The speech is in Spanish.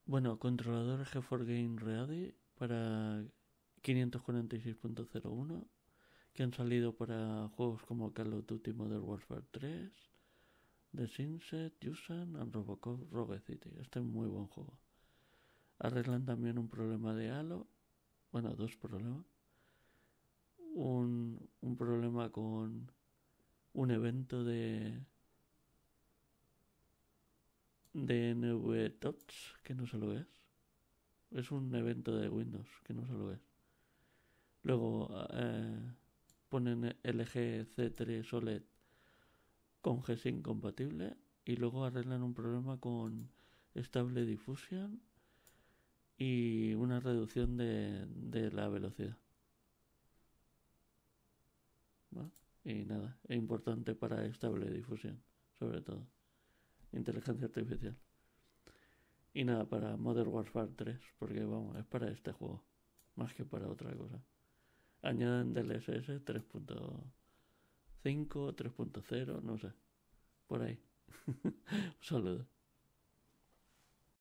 Bueno, controladores GeForce Game Ready para 546.01 que han salido para juegos como Call of Duty Modern Warfare 3, The Sunset, Yusan and Robocop Rogue City. Este es muy buen juego. Arreglan también un problema de Halo. Bueno, dos problemas. Un problema con un evento de NVTOTS que no se lo es. Es un evento de Windows que no se lo es. Luego ponen LG C3 OLED con G-Sync compatible y luego arreglan un problema con Stable Diffusion y una reducción de la velocidad. ¿Vale? Y nada, es importante para Stable Diffusion, sobre todo. Inteligencia artificial. Y nada, para Modern Warfare 3, porque vamos, es para este juego, más que para otra cosa. Añaden DLSS 3.5, 3.0, no sé, por ahí. Un saludo.